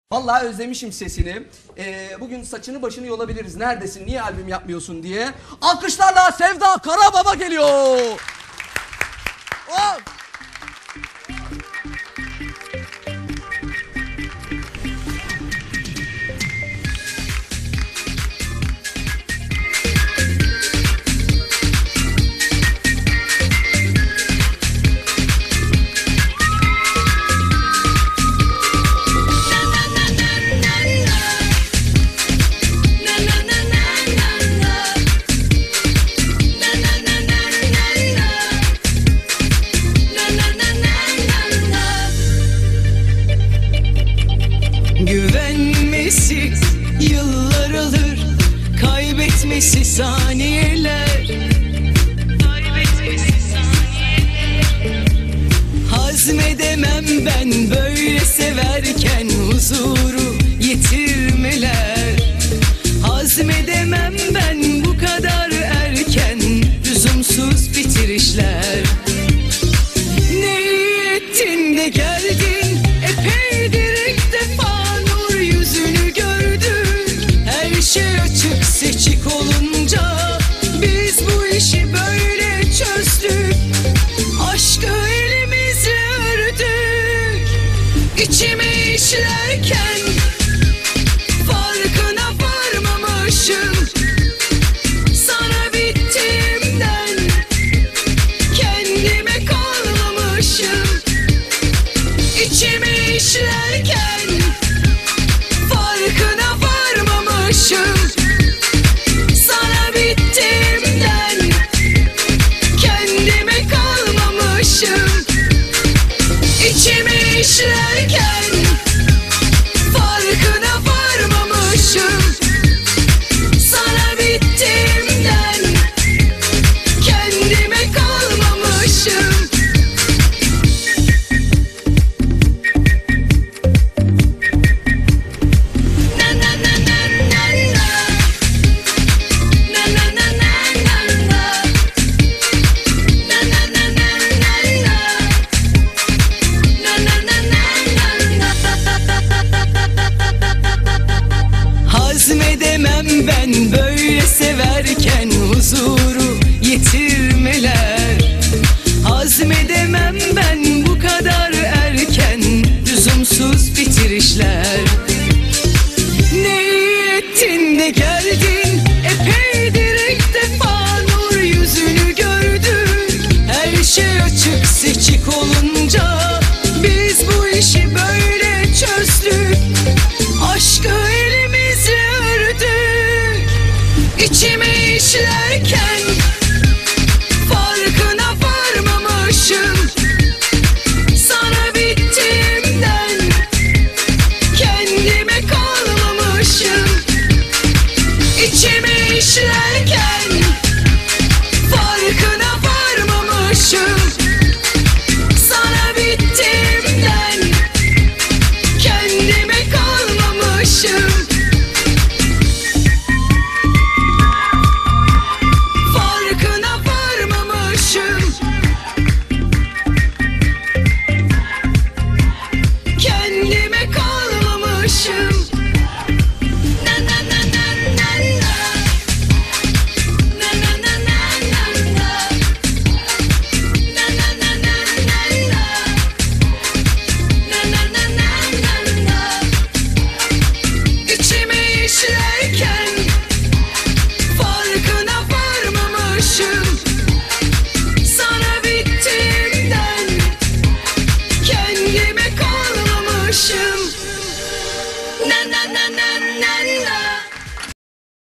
Vallahi özlemişim sesini. Bugün saçını başını yolabiliriz. Neredesin, niye albüm yapmıyorsun diye. Alkışlarla Sevda Karababa geliyor. Oh! Güvenmesi yıllar alır, kaybetmesi saniyeler. Hazmedemem ben böyle severken huzuru yitirmeler. Hazmedemem ben bu kadar erken lüzumsuz bitirişler. Ne iyi ettin de geldin, epeydir ilk defa yüzünü gördük. Her şey açık seçik olunca biz bu işi böyle çözdük. Aşkı elimizle ördük. İçime işlerken farkına varmamışım. Sana bittiğimden kendime kalmamışım. İçime işlerken farkına varmamışım. Sana bittiğimden kendime kalmamışım. İçime işlerken farkına varmamışım. Sana bittiğimden kendime kalmamışım. Hazmedemem ben böyle severken huzuru yitirmeler. Hazmedemem ben bu kadar erken lüzumsuz bitirişler. Ne iyi ettin de geldin, epeydir ilk defa nur yüzünü gördük. Her şey açık seçik olunca biz bu işi böyle çözdük. Aşkı elimizle ördük. İçime işlerken farkına varmamışım. Sana bittiğimden kendime kalmamışım. İçime işlerken farkına varmamışım. Sana bittiğimden kendime kalmamışım. Farkına varmamışım. Kendime kalmamışım. Na na na na na na. Na na na na na na. Na na na na na na. Na na na na na na. İçime işlerken farkına varmamışım. Sana bittiğimden kendime kalmamışım.